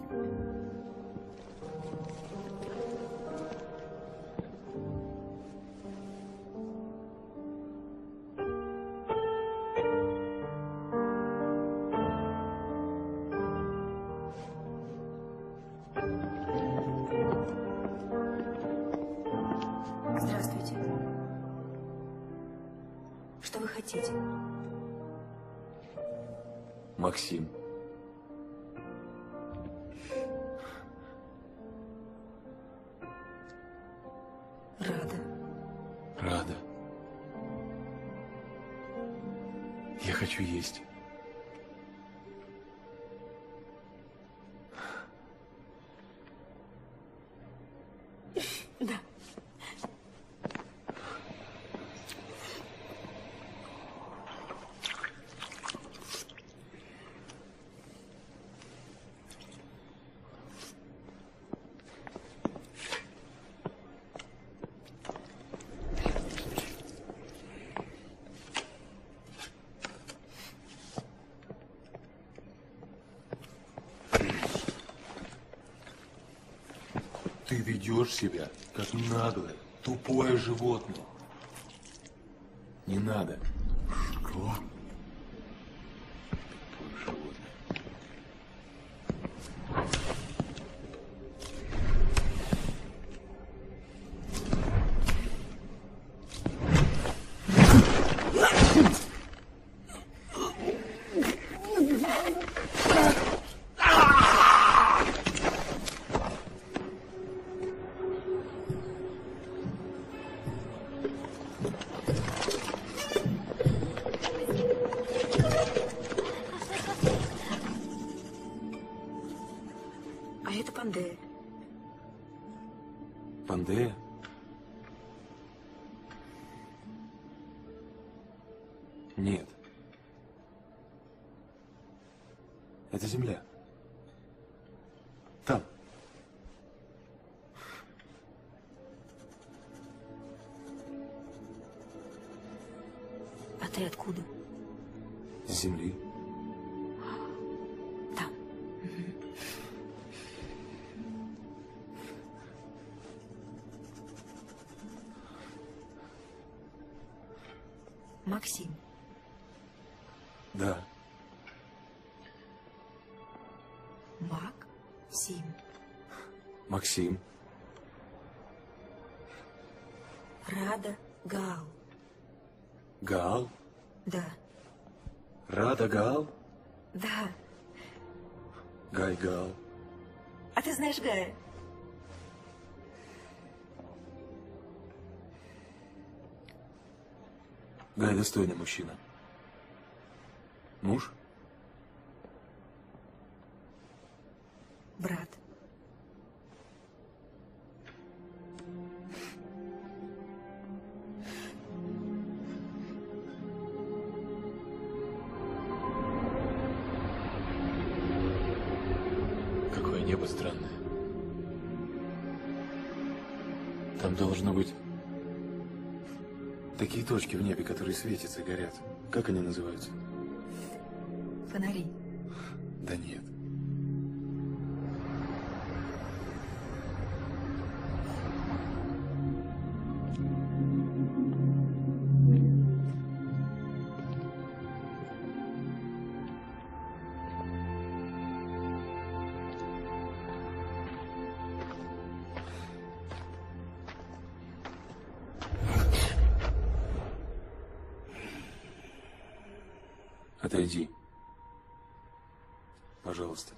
Здравствуйте. Что вы хотите? Максим. Рада. Рада. Я хочу есть. Да. Ты ведешь себя, как наглое, тупое животное. Не надо. Что? Тупое животное. А это Пандея. Пандея? Нет. Это земля. Там. А ты откуда? С земли. Там. Максим. Да. Максим. Максим. Рада Гал. Гал? Да. Рада Гал? Да. Гай Гал. А ты знаешь Гая? Гай достойный мужчина. Муж? Брат. Какое небо странное. Там должно быть такие точки в небе, которые светятся, горят. Как они называются? Фонари. Да нет. Отойди. Пожалуйста.